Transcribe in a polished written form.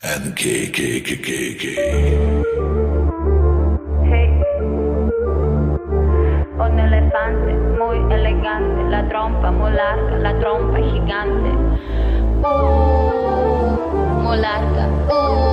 And K. Hey, un elefante muy elegante, la trompa muy larga, la trompa gigante. Muy larga.